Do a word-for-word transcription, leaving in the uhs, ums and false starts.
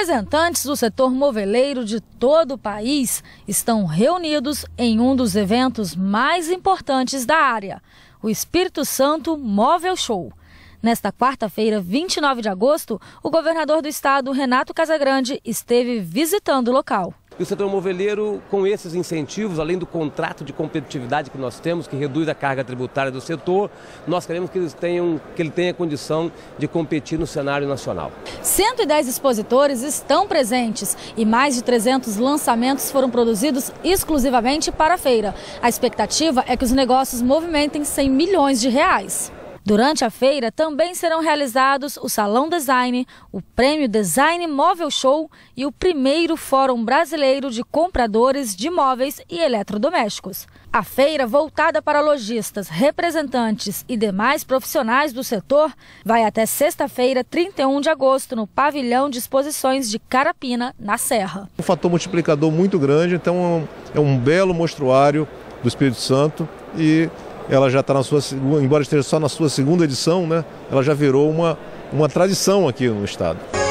Representantes do setor moveleiro de todo o país estão reunidos em um dos eventos mais importantes da área, o Espírito Santo Móvel Show. Nesta quarta-feira, vinte e nove de agosto, o governador do estado, Renato Casagrande, esteve visitando o local. E o setor moveleiro, com esses incentivos, além do contrato de competitividade que nós temos, que reduz a carga tributária do setor, nós queremos que, eles tenham, que ele tenha condição de competir no cenário nacional. cento e dez expositores estão presentes e mais de trezentos lançamentos foram produzidos exclusivamente para a feira. A expectativa é que os negócios movimentem cem milhões de reais. Durante a feira também serão realizados o Salão Design, o Prêmio Design Móvel Show e o primeiro Fórum Brasileiro de Compradores de Móveis e Eletrodomésticos. A feira, voltada para lojistas, representantes e demais profissionais do setor, vai até sexta-feira, trinta e um de agosto, no Pavilhão de Exposições de Carapina, na Serra. Um fator multiplicador muito grande, então é um belo mostruário do Espírito Santo e ela já está na sua, embora esteja só na sua segunda edição, né? Ela já virou uma, uma tradição aqui no estado.